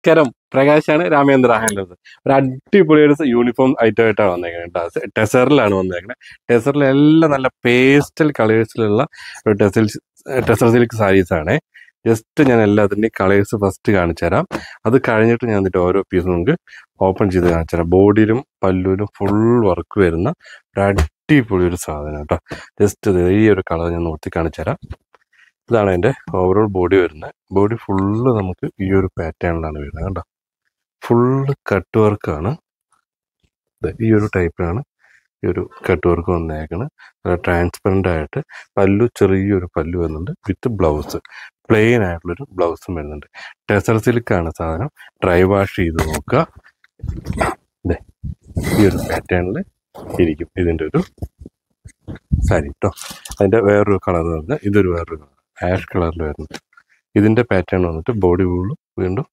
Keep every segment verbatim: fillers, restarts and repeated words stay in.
നമസ്കാരം, പ്രകാശാണ് രാമേന്ദ്ര ഹാൻഡ്ലൂംസ്. ഒരു അടിപൊളി ഒരു യൂണിഫോം ഐറ്റം ആയിട്ടാണ് വന്നേക്കുന്നത് കേട്ടോ. ടെസറിലാണ് വന്നേക്കുന്നത്. ടെസറിൽ എല്ലാം നല്ല പേസ്റ്റൽ കളേഴ്സിലുള്ള ഒരു ടെസൽ ടെസർ സിൽക്ക് സാരീസ് ആണ്. ജസ്റ്റ് ഞാൻ എല്ലാത്തിൻ്റെയും കളേഴ്സ് ഫസ്റ്റ് കാണിച്ചു തരാം. അത് കഴിഞ്ഞിട്ട് ഞാൻ എന്നിട്ട് ഓരോ പീസും നമുക്ക് ഓപ്പൺ ചെയ്ത് കാണിച്ചു തരാം. ബോഡിയിലും പല്ലുവിലും ഫുൾ വർക്ക് വരുന്ന ഒരു അടിപൊളി ഒരു സാധനം കേട്ടോ. ജസ്റ്റ് ഈ ഒരു കളർ ഞാൻ നോക്കി കാണിച്ചു തരാം. ഇതാണ് എൻ്റെ ഓവറോൾ ബോഡി വരുന്നത്. ബോഡി ഫുള്ള് നമുക്ക് ഈ ഒരു പാറ്റേണിലാണ് വരുന്നത് കേട്ടോ. ഫുള്ള് കട്ട് വർക്കാണ്. ഈ ഒരു ടൈപ്പിലാണ് ഈ ഒരു കട്ട് വർക്ക് വന്നേക്കുന്നത്. നല്ല ട്രാൻസ്പെറൻ്റ് ആയിട്ട് പല്ലു ചെറിയൊരു പല്ലു വരുന്നുണ്ട് വിത്ത് ബ്ലൗസ്. പ്ലെയിൻ ആയിട്ടുള്ളൊരു ബ്ലൗസും വരുന്നുണ്ട്. ടെസർ സിൽക്കാണ് സാധനം. ഡ്രൈ വാഷ് ചെയ്ത് നോക്കുക. ഈ ഒരു പാറ്റേണിൽ ഇരിക്കും ഇതിൻ്റെ ഒരു സാരി കേട്ടോ. അതിൻ്റെ വേറൊരു കളർ പറഞ്ഞാൽ ഇതൊരു വേറൊരു കളർ ആഷ് കളറിൽ വരുന്നത്. ഇതിൻ്റെ പാറ്റേൺ വന്നിട്ട് ബോഡി ഫുള്ളും വീണ്ടും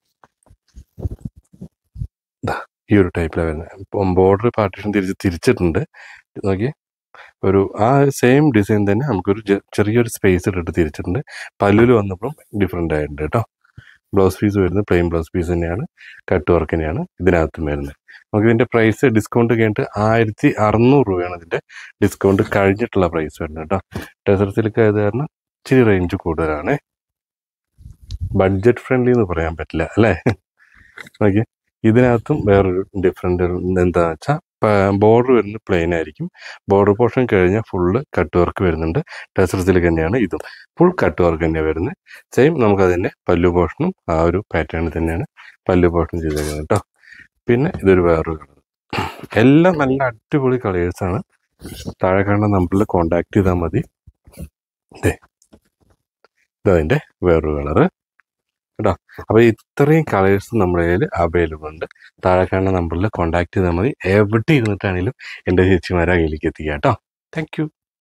ഈ ഒരു ടൈപ്പിലാണ് വരുന്നത്. ഇപ്പം ബോർഡർ പാർട്ടീഷൻ തിരിച്ച് തിരിച്ചിട്ടുണ്ട്. നോക്കി ഒരു ആ സെയിം ഡിസൈൻ തന്നെ നമുക്കൊരു ചെറിയൊരു സ്പേസ് ഇട്ടിട്ട് തിരിച്ചിട്ടുണ്ട്. പല്ലിൽ വന്നപ്പോഴും ഡിഫറെൻ്റ് ആയിട്ടുണ്ട് കേട്ടോ. ബ്ലൗസ് പീസ് വരുന്നത് പ്ലെയിൻ ബ്ലൗസ് പീസ് തന്നെയാണ്. കട്ട് വർക്ക് തന്നെയാണ് ഇതിനകത്തും വരുന്നത്. നമുക്ക് ഇതിൻ്റെ പ്രൈസ് ഡിസ്കൗണ്ട് കഴിഞ്ഞിട്ട് ആയിരത്തി അറുന്നൂറ് രൂപയാണ് ഇതിൻ്റെ ഡിസ്കൗണ്ട് കഴിഞ്ഞിട്ടുള്ള പ്രൈസ് വരുന്നത് കേട്ടോ. ടെസർ സിൽക്ക് ആയത് കാരണം ഇച്ചിരി റേഞ്ച് കൂടുതലാണ്. ബഡ്ജറ്റ് ഫ്രണ്ട്ലി എന്ന് പറയാൻ പറ്റില്ല അല്ലേ. ഓക്കെ, ഇതിനകത്തും വേറൊരു ഡിഫറെൻ്റ് എന്താണെന്ന് വെച്ചാൽ ബോർഡർ വരുന്നത് പ്ലെയിൻ ആയിരിക്കും. ബോർഡർ പോർഷൻ കഴിഞ്ഞാൽ ഫുള്ള് കട്ട് വർക്ക് വരുന്നുണ്ട്. ടെസർ സിൽക്ക് തന്നെയാണ് ഇതും. ഫുൾ കട്ട് വർക്ക് തന്നെയാണ് വരുന്നത്. സെയിം നമുക്ക് തന്നെ പല്ലു പോർഷനും ആ ഒരു പാറ്റേണിൽ തന്നെയാണ് പല്ലു പോർഷൻ ചെയ്തേക്കുന്നത് കേട്ടോ. പിന്നെ ഇതൊരു വേറൊരു കളർ. എല്ലാം നല്ല അടിപൊളി കളേഴ്സാണ്. താഴെ കാണുന്ന നമ്പറിൽ കോണ്ടാക്ട് ചെയ്താൽ മതി. ഇതതിൻ്റെ വേറൊരു കളറ് കേട്ടോ. അപ്പോൾ ഇത്രയും കളേഴ്സ് നമ്മുടെ കയ്യിൽ അവൈലബിൾ ഉണ്ട്. താഴെ കാണുന്ന നമ്പറിൽ കോൺടാക്ട് ചെയ്താൽ മതി. എവിടെ ഇരുന്നിട്ടാണെങ്കിലും എൻ്റെ ചേച്ചിമാരെ കയ്യിലേക്ക് എത്തിക്കാം കേട്ടോ. Thank U.